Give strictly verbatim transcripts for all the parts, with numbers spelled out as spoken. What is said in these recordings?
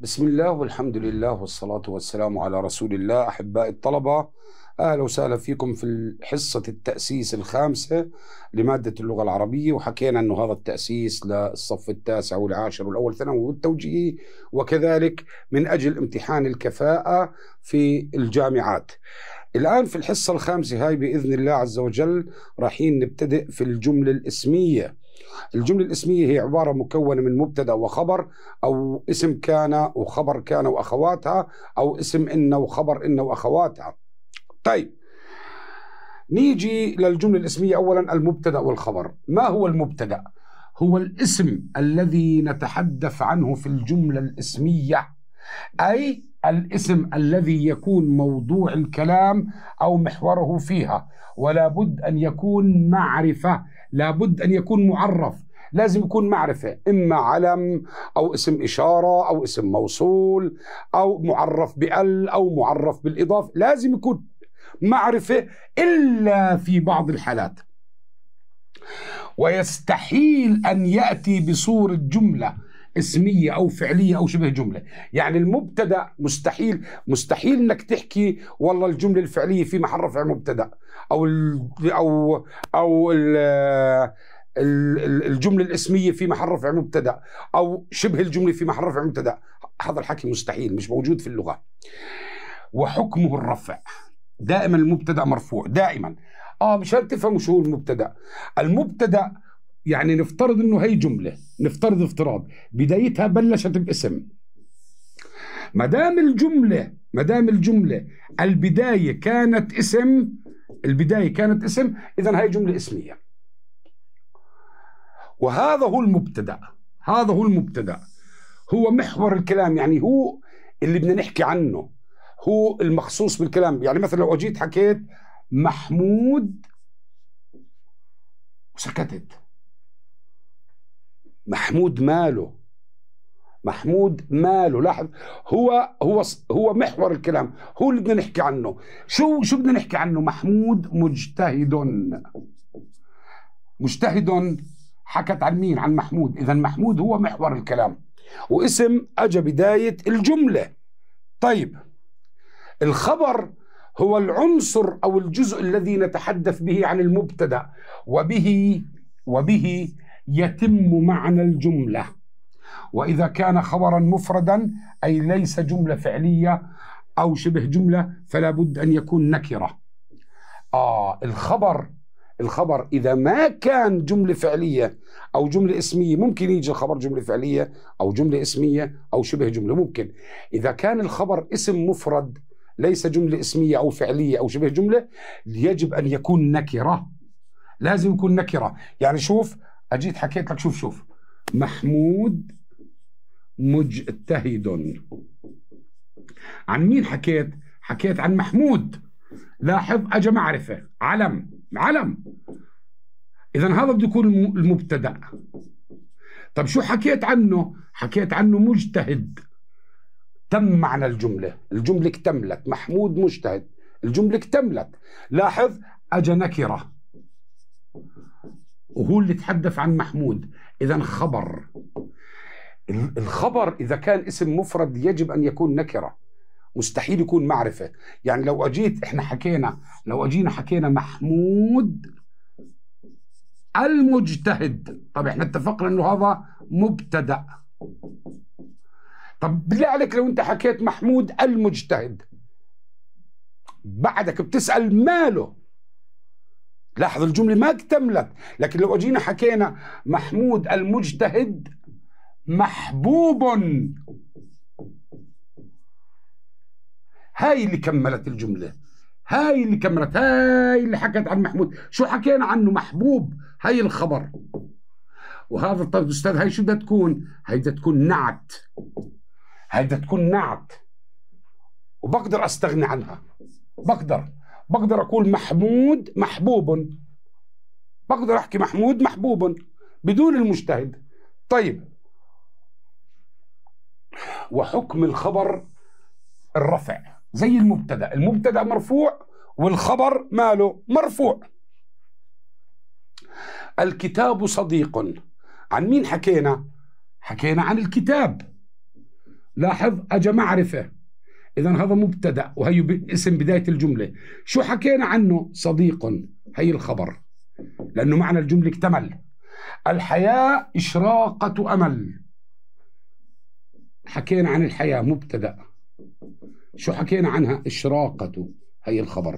بسم الله والحمد لله والصلاة والسلام على رسول الله. أحباء الطلبة، أهلا وسهلا فيكم في حصة التأسيس الخامسة لمادة اللغة العربية، وحكينا أنه هذا التأسيس للصف التاسع والعاشر والأول ثانوي والتوجيهي، وكذلك من أجل امتحان الكفاءة في الجامعات. الآن في الحصة الخامسة هاي بإذن الله عز وجل رايحين نبتدئ في الجملة الاسمية. الجملة الاسمية هي عبارة مكونة من مبتدأ وخبر، أو اسم كان وخبر كان وأخواتها، أو اسم إن وخبر إن وأخواتها. طيب، نيجي للجملة الاسمية. أولا المبتدأ والخبر. ما هو المبتدأ؟ هو الاسم الذي نتحدث عنه في الجملة الاسمية، أي الاسم الذي يكون موضوع الكلام أو محوره فيها، ولا بد أن يكون معرفة، لا بد أن يكون معرف، لازم يكون معرفة، إما علم أو اسم إشارة أو اسم موصول أو معرف بال أو معرف بالإضافة، لازم يكون معرفة إلا في بعض الحالات. ويستحيل أن يأتي بصورة جملة اسمية أو فعلية أو شبه جملة. يعني المبتدأ مستحيل مستحيل إنك تحكي والله الجملة الفعلية في محل رفع مبتدأ، أو ال أو أو ال الجملة الاسمية في محل رفع مبتدأ، أو شبه الجملة في محل رفع مبتدأ. هذا الحكي مستحيل، مش موجود في اللغة. وحكمه الرفع. دائما المبتدأ مرفوع دائما. اه مشان تفهموا شو هو المبتدأ. المبتدأ يعني نفترض انه هي جملة، نفترض افتراض بدايتها بلشت باسم. ما دام الجملة ما دام الجملة البداية كانت اسم، البداية كانت اسم، اذا هي جملة اسمية. وهذا هو المبتدأ. هذا هو المبتدأ، هو محور الكلام، يعني هو اللي بدنا نحكي عنه، هو المخصوص بالكلام. يعني مثلا لو اجيت حكيت محمود وسكتت، محمود ماله؟ محمود ماله؟ لاحظ، هو هو هو محور الكلام، هو اللي بدنا نحكي عنه. شو شو بدنا نحكي عنه؟ محمود مجتهد. مجتهد حكت عن مين؟ عن محمود. إذا محمود هو محور الكلام، واسم أجا بداية الجملة. طيب، الخبر هو العنصر أو الجزء الذي نتحدث به عن المبتدأ، وبه وبه يتم معنى الجملة. وإذا كان خبرا مفردا، أي ليس جملة فعلية أو شبه جملة، فلا بد أن يكون نكرة. آه الخبر الخبر إذا ما كان جملة فعلية أو جملة اسمية، ممكن يجي الخبر جملة فعلية أو جملة اسمية أو شبه جملة، ممكن. إذا كان الخبر اسم مفرد ليس جملة اسمية أو فعلية أو شبه جملة، يجب أن يكون نكرة، لازم يكون نكرة. يعني شوف، أجيت حكيت لك، شوف شوف محمود مجتهد، عن مين حكيت؟ حكيت عن محمود. لاحظ، أجا معرفة، علم علم، إذا هذا بده يكون المبتدأ. طب شو حكيت عنه؟ حكيت عنه مجتهد، تم معنى الجملة، الجملة اكتملت، محمود مجتهد، الجملة اكتملت. لاحظ، أجا نكرة وهو اللي تحدث عن محمود، إذا خبر. الخبر إذا كان اسم مفرد يجب أن يكون نكرة، مستحيل يكون معرفة. يعني لو أجيت إحنا حكينا لو أجينا حكينا محمود المجتهد، طب إحنا اتفقنا إنه هذا مبتدأ. طب بالله عليك لو أنت حكيت محمود المجتهد، بعدك بتسأل ماله، لاحظ الجملة ما اكتملت. لكن لو أجينا حكينا محمود المجتهد محبوب، هاي اللي كملت الجملة، هاي اللي كملت، هاي اللي حكت عن محمود. شو حكينا عنه؟ محبوب، هاي الخبر. وهذا طيب أستاذ، هاي شو بدها تكون؟ هاي بدها تكون نعت، هاي بدها تكون نعت، وبقدر أستغني عنها. بقدر بقدر أقول محمود محبوب، بقدر أحكي محمود محبوب بدون المجتهد. طيب، وحكم الخبر الرفع زي المبتدأ. المبتدأ مرفوع والخبر ماله؟ مرفوع. الكتاب صديق، عن مين حكينا؟ حكينا عن الكتاب. لاحظ أجا معرفة، إذا هذا مبتدأ وهي اسم بداية الجملة. شو حكينا عنه؟ صديق، هي الخبر، لأنه معنى الجملة اكتمل. الحياة إشراقة أمل، حكينا عن الحياة مبتدأ. شو حكينا عنها؟ إشراقة، هي الخبر.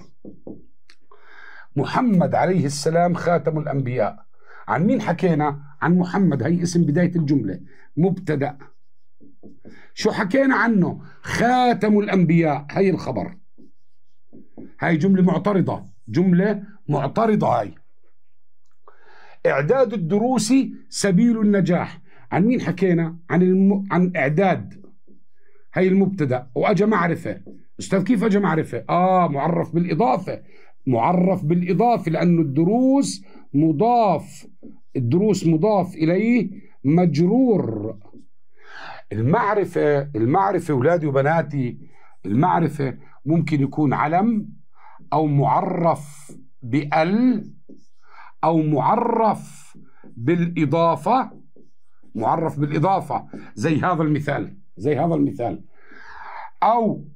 محمد عليه السلام خاتم الأنبياء، عن مين حكينا؟ عن محمد، هي اسم بداية الجملة مبتدأ. شو حكينا عنه؟ خاتم الأنبياء، هي الخبر. هاي جملة معترضة، جملة معترضة. هاي إعداد الدروس سبيل النجاح، عن مين حكينا؟ عن الم... عن إعداد، هي المبتدأ. وأجا معرفة. أستاذ كيف أجا معرفة؟ آه معرف بالإضافة، معرف بالإضافة، لأنه الدروس مضاف، الدروس مضاف إليه مجرور. المعرفة، المعرفة أولادي وبناتي، المعرفة ممكن يكون علم أو معرف بال أو معرف بالإضافة، معرف بالإضافة زي هذا المثال، زي هذا المثال، أو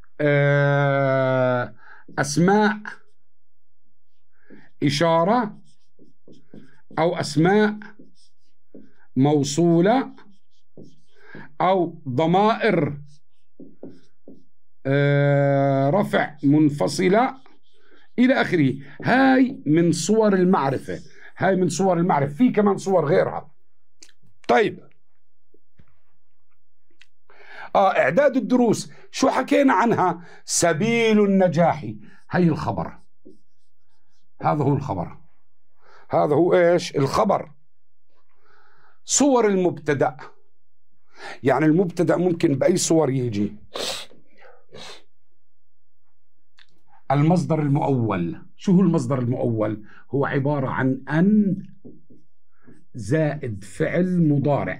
أسماء إشارة، أو أسماء موصولة، أو ضمائر رفع منفصلة إلى آخره. هاي من صور المعرفة، هاي من صور المعرفة. في كمان صور غيرها. طيب آه إعداد الدروس، شو حكينا عنها؟ سبيل النجاح، هي الخبر. هذا هو الخبر، هذا هو إيش؟ الخبر. صور المبتدأ، يعني المبتدأ ممكن بأي صور يجي. المصدر المؤول، شو هو المصدر المؤول؟ هو عبارة عن أن زائد فعل مضارع،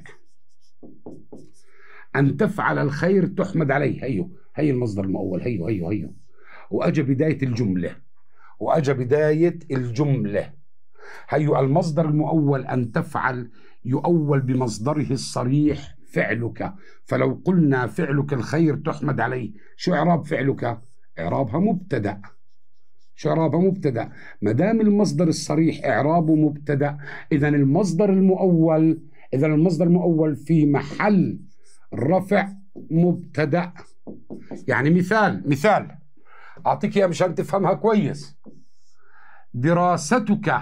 أن تفعل الخير تحمد عليه، هيو هي المصدر المؤول، هيو هيو هيو. وأجا بداية الجملة، وأجا بداية الجملة، هيو المصدر المؤول. أن تفعل يؤول بمصدره الصريح فعلك، فلو قلنا فعلك الخير تحمد عليه، شو إعراب فعلك؟ إعرابها مبتدأ. شو إعرابها؟ مبتدأ. ما دام المصدر الصريح إعرابه مبتدأ، إذا المصدر المؤول، إذا المصدر المؤول في محل رفع مبتدأ. يعني مثال، مثال أعطيك إياه مشان تفهمها كويس. دراستك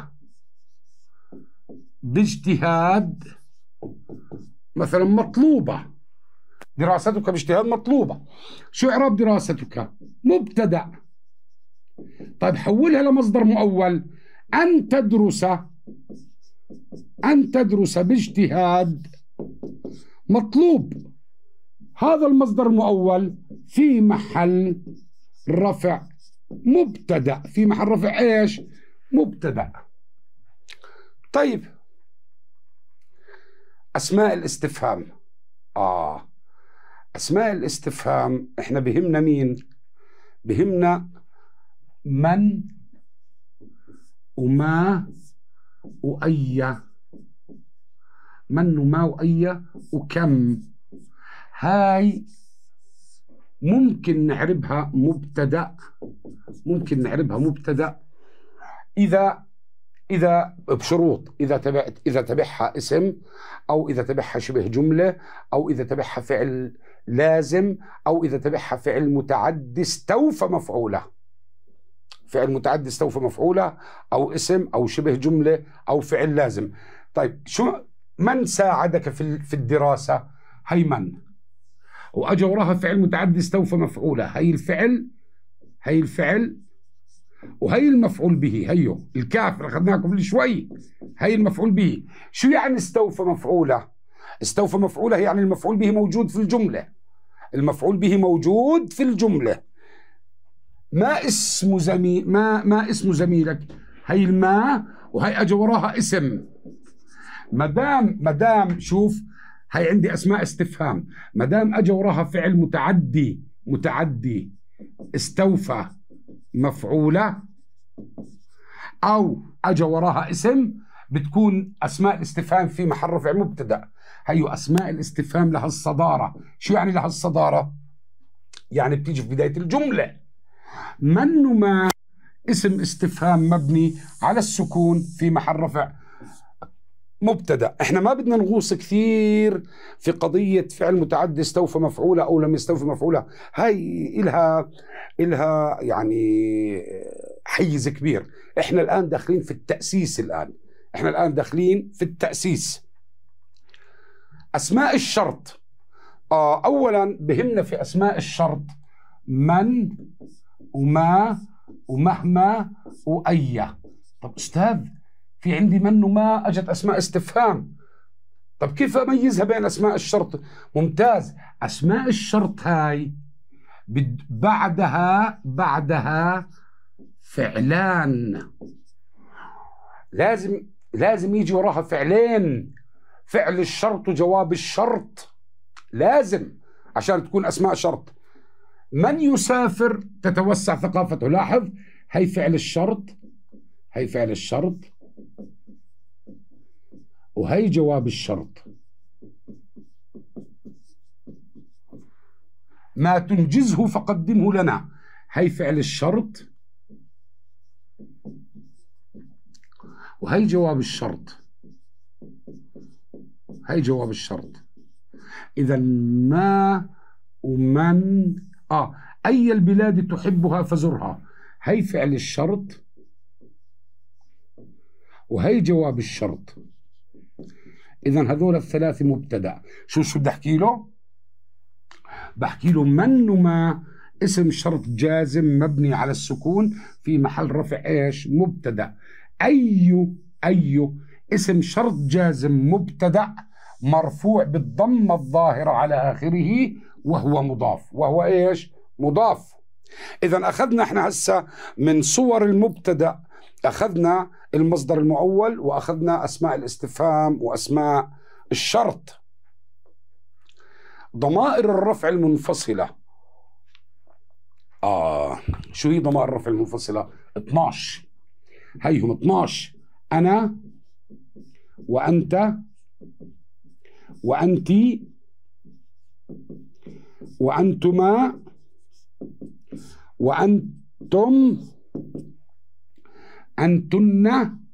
باجتهاد مثلا مطلوبة، دراستك باجتهاد مطلوبة. شو إعراب دراستك؟ مبتدأ. طيب حولها لمصدر مؤول. أن تدرس، أن تدرس باجتهاد مطلوب، هذا المصدر المؤول في محل رفع مبتدأ، في محل رفع إيش؟ مبتدأ. طيب أسماء الاستفهام. آه أسماء الاستفهام إحنا بهمنا مين؟ بهمنا من وما وأي، من وما وأي وكم. هاي ممكن نعربها مبتدأ، ممكن نعربها مبتدأ إذا إذا بشروط، إذا تبعت إذا تبعها اسم، أو إذا تبعها شبه جملة، أو إذا تبعها فعل لازم، أو إذا تبعها فعل متعدي استوفى مفعولة، فعل متعدي استوفى مفعولة، أو اسم، أو شبه جملة، أو فعل لازم. طيب شو من ساعدك في في الدراسة؟ هي من، وأجا وراها فعل متعدي استوفى مفعولة، هي الفعل، هي الفعل، وهي المفعول به، هيو الكاف اللي أخذناها قبل شوي، هي المفعول به. شو يعني استوفى مفعولة؟ استوفى مفعولة يعني المفعول به موجود في الجملة، المفعول به موجود في الجملة. ما اسم زميل، ما ما اسم زميلك؟ هي الماء، وهي أجا وراها اسم. مدام مدام شوف، هي عندي أسماء استفهام، مدام أجا وراها فعل متعدي، متعدي استوفى مفعولة، أو أجا وراها اسم، بتكون أسماء الاستفهام في محل رفع مبتدأ. هيو أسماء الاستفهام لها الصدارة. شو يعني لها الصدارة؟ يعني بتيجي في بداية الجملة. من وما اسم استفهام مبني على السكون في محل رفع مبتدأ. احنا ما بدنا نغوص كثير في قضية فعل متعدي استوفى مفعولة أو لم يستوفى مفعولة، هاي إلها إلها يعني حيز كبير. احنا الآن داخلين في التأسيس. الآن احنا الآن داخلين في التأسيس. أسماء الشرط. آه أولا بهمنا في أسماء الشرط من وما ومهما وأي. طب أستاذ في عندي من وما أجت أسماء استفهام، طب كيف أميزها بين أسماء الشرط؟ ممتاز. أسماء الشرط هاي بعدها بعدها فعلان، لازم لازم يجي وراها فعلين، فعل الشرط وجواب الشرط، لازم عشان تكون أسماء شرط. من يسافر تتوسع ثقافته. لاحظ هي فعل الشرط، هي فعل الشرط، وهي جواب الشرط. ما تنجزه فقدمه لنا، هي فعل الشرط وهي جواب الشرط، هي جواب الشرط. إذا ما ومن آه أي البلاد تحبها فزرها، هي فعل الشرط وهي جواب الشرط. إذا هذول الثلاثة مبتدأ. شو شو بدي أحكي له؟ بحكي له من وما اسم شرط جازم مبني على السكون في محل رفع إيش؟ مبتدأ. أي أي اسم شرط جازم مبتدأ مرفوع بالضمة الظاهرة على آخره وهو مضاف، وهو إيش؟ مضاف. إذا أخذنا إحنا هسه من صور المبتدأ، أخذنا المصدر المؤول وأخذنا أسماء الاستفهام وأسماء الشرط. ضمائر الرفع المنفصلة. آه شو هي ضمائر الرفع المنفصلة؟ اثناشر. هيهم اثناشر. أنا وأنت وأنتي وأنتما وأنتم أنتن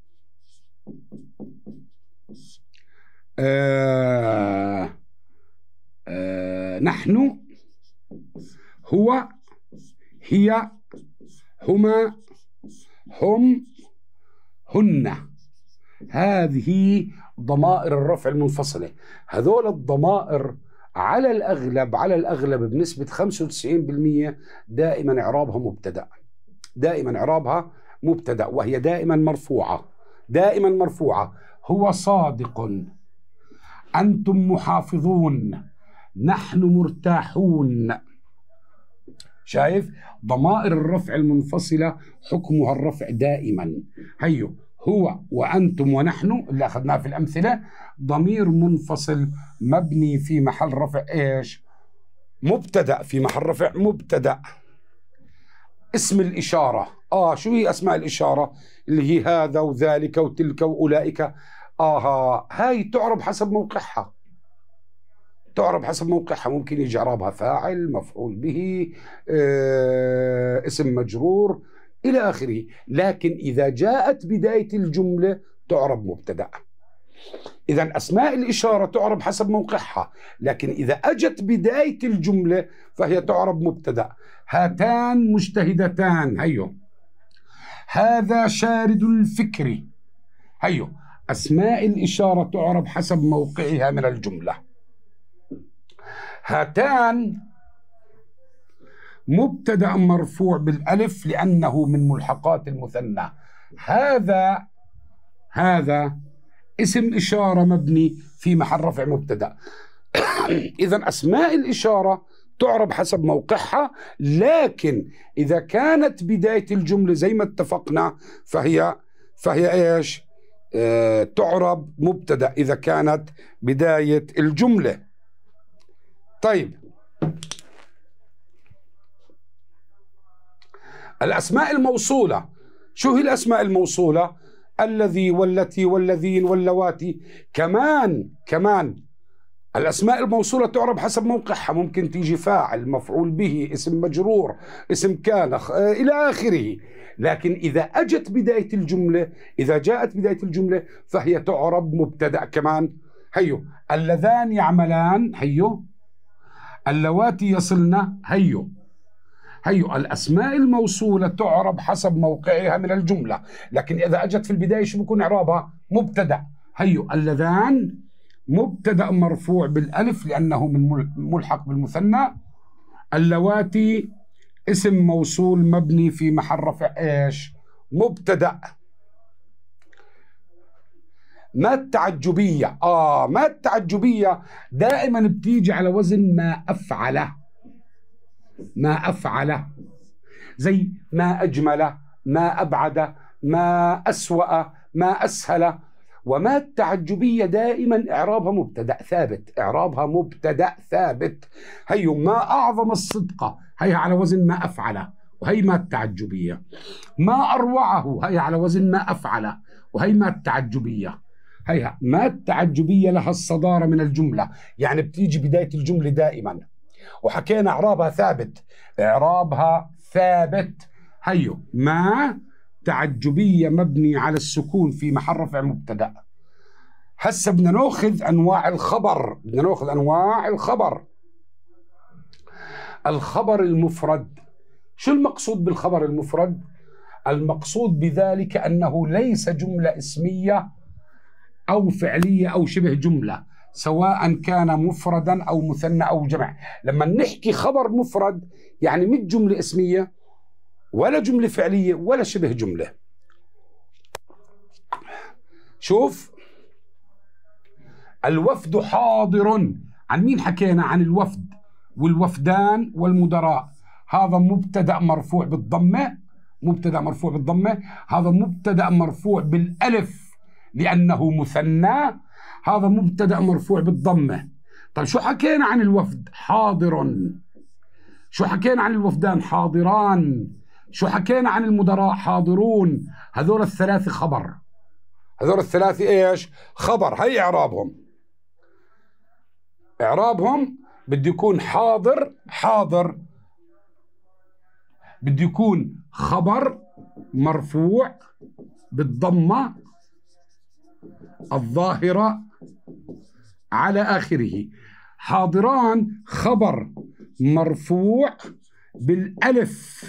آه آه نحن هو هي هما هم هن. هذه ضمائر الرفع المنفصلة. هذول الضمائر على الأغلب على الأغلب بنسبة خمسة وتسعين بالمئة دائما إعرابها مبتدأ، دائما إعرابها مبتدأ، وهي دائما مرفوعة، دائما مرفوعة. هو صادق، أنتم محافظون، نحن مرتاحون. شايف؟ ضمائر الرفع المنفصلة حكمها الرفع دائما. هيو هو وأنتم ونحن اللي أخذناه في الأمثلة ضمير منفصل مبني في محل رفع إيش؟ مبتدأ، في محل رفع مبتدأ. اسم الإشارة. آه شو هي أسماء الإشارة؟ اللي هي هذا وذلك وتلك وأولئك. آه هاي تعرب حسب موقعها، تعرب حسب موقعها. ممكن يجي إعرابها فاعل، مفعول به، آه، اسم مجرور إلى آخره. لكن إذا جاءت بداية الجملة تعرب مبتدأ. إذا أسماء الإشارة تعرب حسب موقعها، لكن إذا أجت بداية الجملة فهي تعرب مبتدأ. هاتان مجتهدتان. هيو هذا شارد الفكر. هيو أسماء الإشارة تعرب حسب موقعها من الجملة. هاتان مبتدأ مرفوع بالألف لأنه من ملحقات المثنى. هذا هذا اسم إشارة مبني في محل رفع مبتدأ. إذا أسماء الإشارة تعرب حسب موقعها، لكن إذا كانت بداية الجملة زي ما اتفقنا فهي فهي إيش؟ آه تعرب مبتدأ إذا كانت بداية الجملة. طيب، الأسماء الموصولة. شو هي الأسماء الموصولة؟ الذي والتي والذين واللواتي. كمان كمان الأسماء الموصولة تعرب حسب موقعها، ممكن تيجي فاعل، مفعول به، اسم مجرور، اسم كان، إلى آخره. لكن إذا أجت بداية الجملة، إذا جاءت بداية الجملة فهي تعرب مبتدأ كمان. هيو اللذان يعملان، هيو اللواتي يصلن، هيو هيو الأسماء الموصولة تعرب حسب موقعها من الجملة، لكن إذا أجت في البداية شو بكون إعرابها؟ مبتدأ. هيو اللذان مبتدأ مرفوع بالألف لأنه من ملحق بالمثنى. اللواتي اسم موصول مبني في محل رفع إيش؟ مبتدأ. ما التعجبية؟ آه ما التعجبية دائما بتيجي على وزن ما أفعل، ما أفعل، زي ما أجمل، ما أبعد، ما أسوأ، ما أسهل. وما التعجبية دائما إعرابها مبتدأ ثابت، إعرابها مبتدأ ثابت. هي ما أعظم الصدق، هي على وزن ما أفعل، وهي ما التعجبية. ما أروعه، هي على وزن ما أفعل، وهي ما التعجبية. هي ما التعجبية لها الصدارة من الجملة، يعني بتيجي بداية الجملة دائما، وحكينا إعرابها ثابت، إعرابها ثابت. هيو ما تعجبية مبني على السكون في محل رفع مبتدأ. هسه بدنا ناخذ أنواع الخبر، بدنا ناخذ أنواع الخبر. الخبر المفرد، شو المقصود بالخبر المفرد؟ المقصود بذلك أنه ليس جملة اسمية أو فعلية أو شبه جملة، سواء كان مفردا أو مثنى أو جمع. لما نحكي خبر مفرد يعني مش جملة اسمية ولا جملة فعلية ولا شبه جملة. شوف، الوفد حاضر، عن مين حكينا؟ عن الوفد والوفدان والمدراء. هذا مبتدأ مرفوع بالضمة، مبتدأ مرفوع بالضمة. هذا مبتدأ مرفوع بالألف لأنه مثنى. هذا مبتدأ مرفوع بالضمة. طيب شو حكينا عن الوفد؟ حاضر. شو حكينا عن الوفدان؟ حاضران. شو حكينا عن المدراء؟ حاضرون. هذول الثلاثة خبر، هذول الثلاثة ايش؟ خبر. هي اعرابهم، اعرابهم بده يكون حاضر، حاضر بده يكون خبر مرفوع بالضمة الظاهرة على آخره. حاضران خبر مرفوع بالألف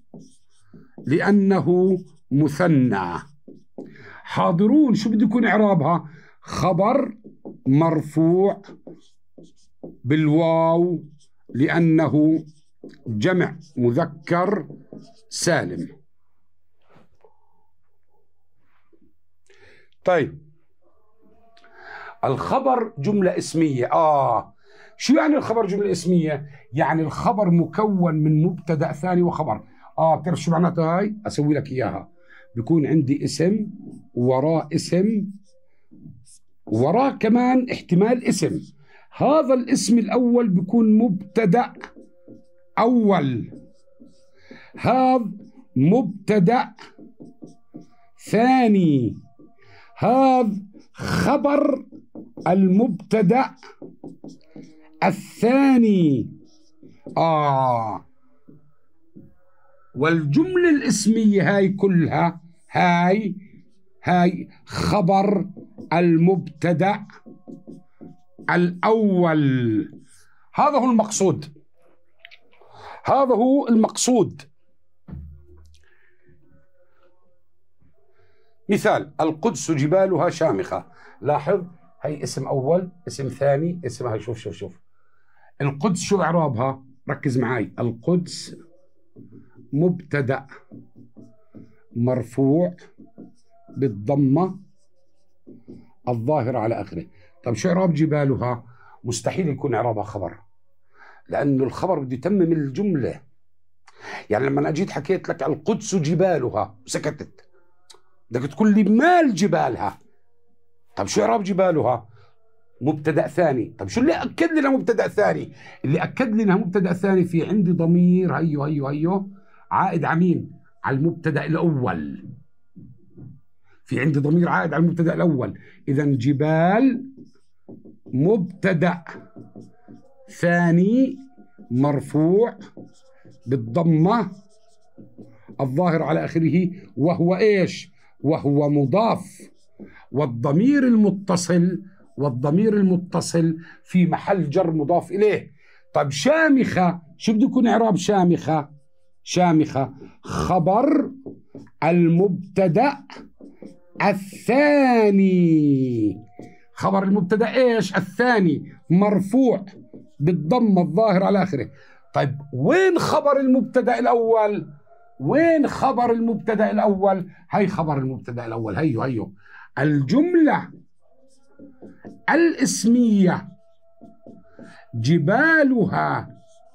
لأنه مثنى. حاضرون شو بده يكون إعرابها؟ خبر مرفوع بالواو لأنه جمع مذكر سالم. طيب الخبر جملة اسمية. آه شو يعني الخبر جملة اسمية؟ يعني الخبر مكون من مبتدأ ثاني وخبر. آه بتعرف شو معناتها هاي؟ أسوي لك إياها. بيكون عندي اسم وراه اسم وراه كمان احتمال اسم. هذا الاسم الأول بيكون مبتدأ أول، هذا مبتدأ ثاني، هذا خبر المبتدأ الثاني. آه والجملة الاسمية هاي كلها هاي هاي خبر المبتدأ الأول. هذا هو المقصود، هذا هو المقصود. مثال: القدس جبالها شامخة. لاحظ هي اسم أول، اسم ثاني، اسم. هاي شوف شوف شوف القدس شو إعرابها؟ ركز معي. القدس مبتدأ مرفوع بالضمة الظاهرة على آخره. طب شو إعراب جبالها؟ مستحيل يكون إعرابها خبر، لأنه الخبر بده يتمم الجملة. يعني لما أنا أجيت حكيت لك القدس جبالها وسكتت، بدك تقول لي مال جبالها. طب شو إعراب جبالها؟ مبتدأ ثاني. طب شو اللي أكد لنا مبتدأ ثاني؟ اللي أكد لنا مبتدأ ثاني في عندي ضمير هيو هيو هيو عائد عمين على المبتدأ الأول. في عندي ضمير عائد على المبتدأ الأول، إذا جبال مبتدأ ثاني مرفوع بالضمة الظاهر على آخره، وهو إيش؟ وهو مضاف، والضمير المتصل والضمير المتصل في محل جر مضاف إليه. طيب شامخة، شو بده يكون إعراب شامخة؟ شامخة خبر المبتدأ الثاني. خبر المبتدأ إيش؟ الثاني مرفوع بالضمة الظاهر على آخره. طيب وين خبر المبتدأ الأول؟ وين خبر المبتدأ الأول؟ هي خبر المبتدأ الأول، هيو هيو الجملة الاسمية جبالها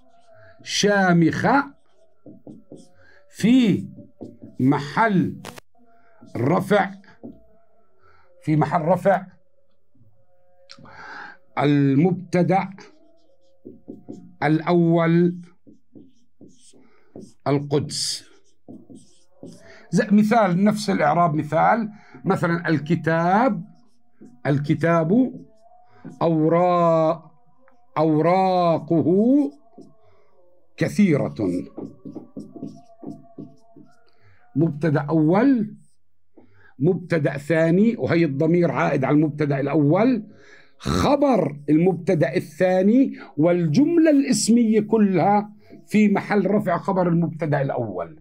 شامخة في محل رفع في محل رفع المبتدأ الأول القدس. زي مثال نفس الإعراب، مثال مثلا الكتاب الكتاب أوراق أوراقه كثيرة. مبتدأ أول، مبتدأ ثاني، وهي الضمير عائد على المبتدأ الأول، خبر المبتدأ الثاني، والجملة الاسمية كلها في محل رفع خبر المبتدأ الأول.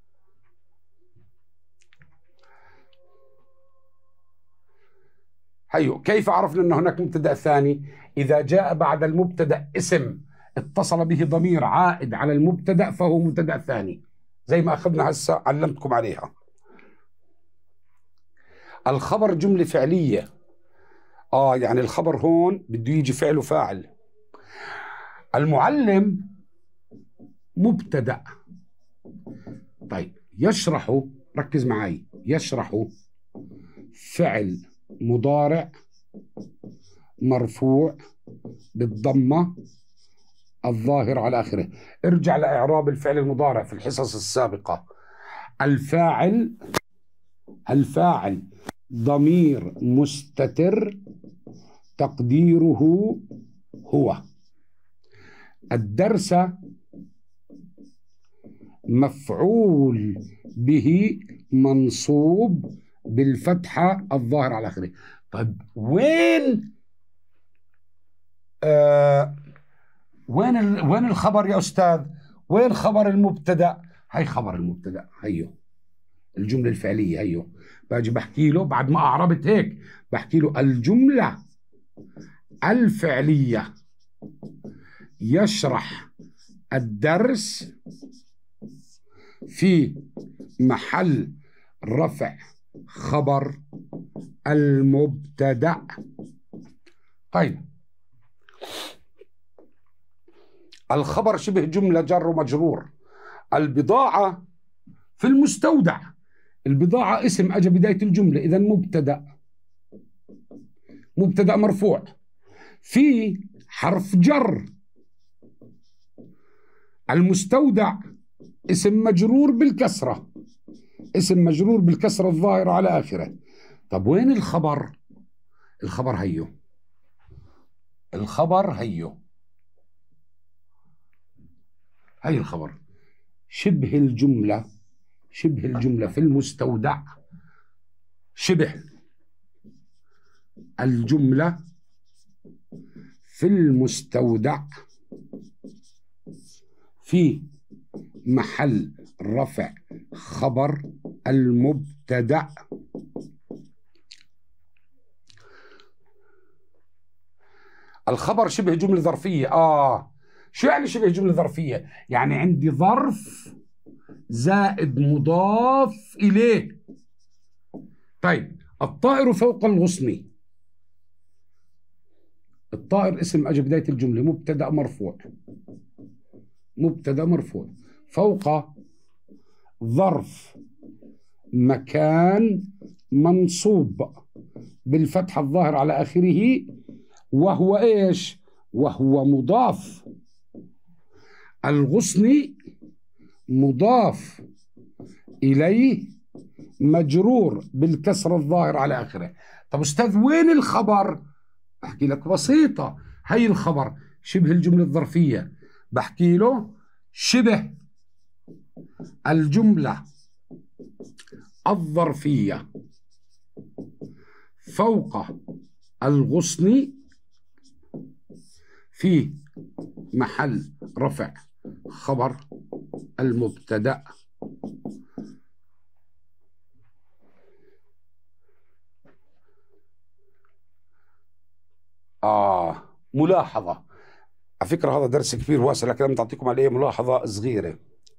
هيو كيف عرفنا أن هناك مبتدأ ثاني؟ إذا جاء بعد المبتدأ اسم اتصل به ضمير عائد على المبتدأ فهو مبتدأ ثاني، زي ما أخذنا هسه علمتكم عليها. الخبر جملة فعلية، آه يعني الخبر هون بده يجي فعل وفاعل. المعلم مبتدأ. طيب يشرح، ركز معي، يشرح فعل مضارع مرفوع بالضمة الظاهر على آخره. ارجع لإعراب الفعل المضارع في الحصص السابقة. الفاعل الفاعل ضمير مستتر تقديره هو. الدرس مفعول به منصوب بالفتحة الظاهر على آخره. طيب وين آه وين ال... وين الخبر يا أستاذ؟ وين خبر المبتدأ؟ هي خبر المبتدأ، هيو الجملة الفعلية، هيو باجي بحكي له بعد ما أعربت هيك، بحكي له الجملة الفعلية يشرح الدرس في محل رفع خبر المبتدأ. طيب الخبر شبه جملة جر ومجرور. البضاعة في المستودع، البضاعة اسم أجى بداية الجملة، إذا مبتدأ مبتدأ مرفوع في حرف جر. المستودع اسم مجرور بالكسرة، اسم مجرور بالكسرة الظاهرة على آخره. طب وين الخبر؟ الخبر هيو الخبر هيو هي الخبر شبه الجملة شبه الجملة في المستودع، شبه الجملة في المستودع في محل رفع خبر المبتدأ. الخبر شبه جملة ظرفية. آه شو يعني شبه جملة ظرفية؟ يعني عندي ظرف زائد مضاف إليه. طيب الطائر فوق الغصن، الطائر اسم أجى بداية الجملة، مبتدأ مرفوع مبتدأ مرفوع فوق ظرف مكان منصوب بالفتحة الظاهر على آخره، وهو إيش؟ وهو مضاف. الغصن مضاف إليه مجرور بالكسر الظاهر على آخره. طب أستاذ وين الخبر؟ بحكي لك بسيطة، هي الخبر شبه الجملة الظرفية، بحكي له شبه الجملة الظرفية فوق الغصن في محل رفع خبر المبتدأ. آه ملاحظة، على فكرة هذا درس كبير واسع، لكن أنا تعطيكم عليه ملاحظة صغيرة.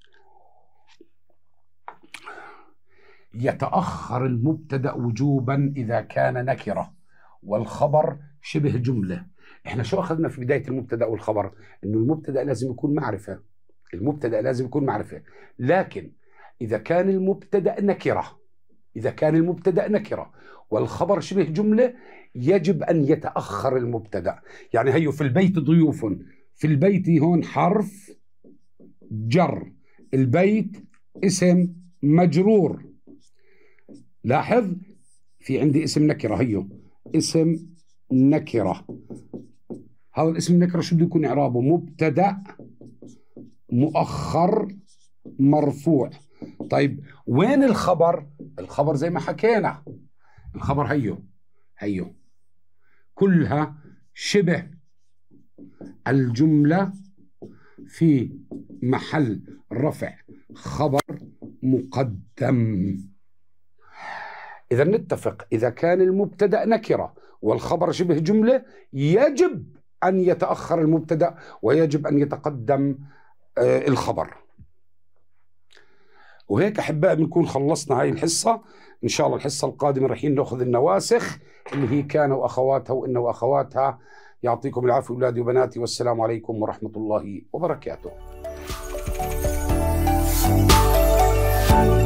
يتأخر المبتدأ وجوبا إذا كان نكرة والخبر شبه جملة. إحنا شو أخذنا في بداية المبتدأ والخبر؟ إنه المبتدأ لازم يكون معرفة، المبتدأ لازم يكون معرفة، لكن إذا كان المبتدأ نكرة، إذا كان المبتدأ نكرة والخبر شبه جملة يجب أن يتأخر المبتدأ. يعني هيو في البيت ضيوف، في البيت هون حرف جر، البيت اسم مجرور. لاحظ في عندي اسم نكرة، هيو اسم نكرة، هذا الاسم النكرة شو بده يكون إعرابه؟ مبتدأ مؤخر مرفوع. طيب وين الخبر؟ الخبر زي ما حكينا، الخبر هيو هيو كلها شبه الجملة في محل رفع خبر مقدم. إذا نتفق، إذا كان المبتدأ نكرة والخبر شبه جملة يجب أن يتأخر المبتدأ ويجب أن يتقدم آه الخبر. وهيك أحبائي بنكون خلصنا هاي الحصة. إن شاء الله الحصة القادمة رايحين نأخذ النواسخ اللي هي كان وأخواتها وإن وأخواتها. يعطيكم العافية أولادي وبناتي، والسلام عليكم ورحمة الله وبركاته.